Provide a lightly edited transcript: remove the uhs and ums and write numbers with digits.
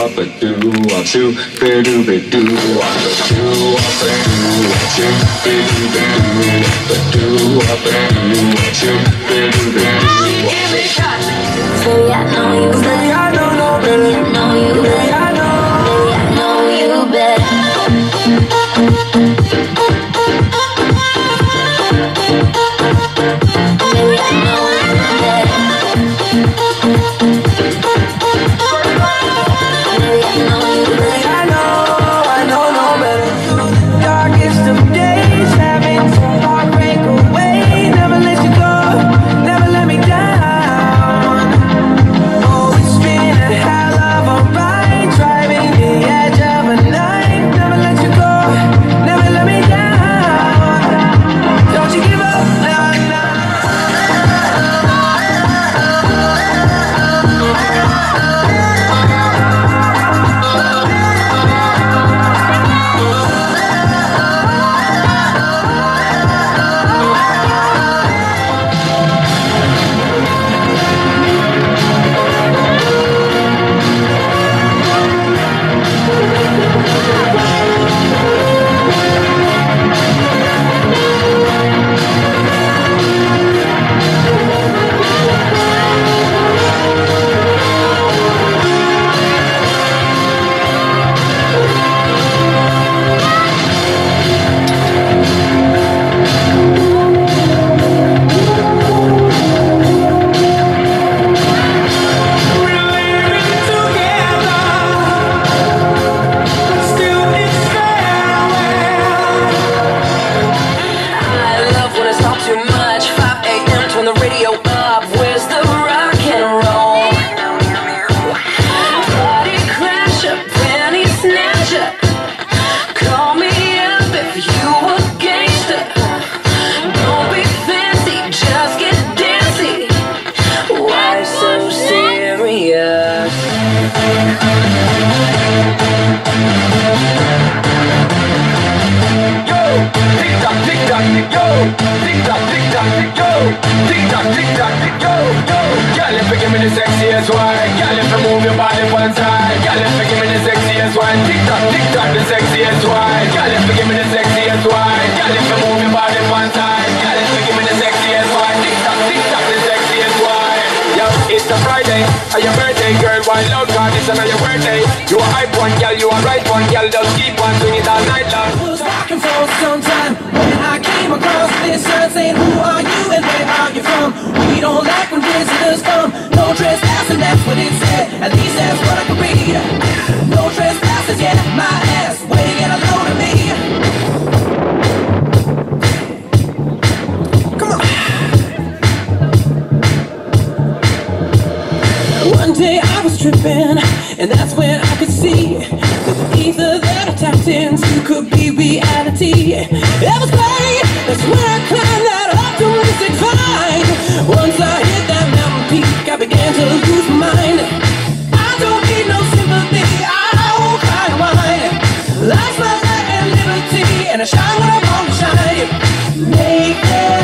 up a do, a two, be do, be do, up a do, up a do, a two, be do, be do, up a do, a two, be do, be do. Baby, I know you better. Baby, I don't know better. I know you better. Baby, I know you better. Baby, I know you better. And that's when I could see that the ether that I tapped into could be reality. It was great, that's when I climbed that optimistic vine. Once I hit that mountain peak, I began to lose my mind. I don't need no sympathy, I won't cry and whine. Life's my light and liberty, and I shine when I want to shine. Make it